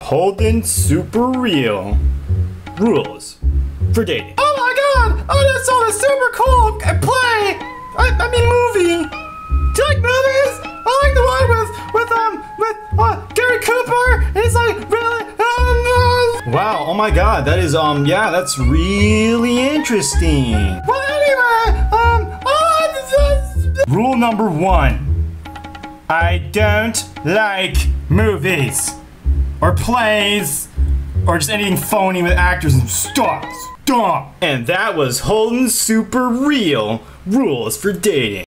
Holden super real rules for dating. Oh my god! I just saw this super cool play! I mean movie! Do you like movies? I like the one with Gary Cooper, and it's like really Wow, oh my god, that is yeah, that's really interesting. Well anyway, Rule number 1. I don't like movies or plays or just anything phony with actors and stop. And that was Holden's super real rules for dating.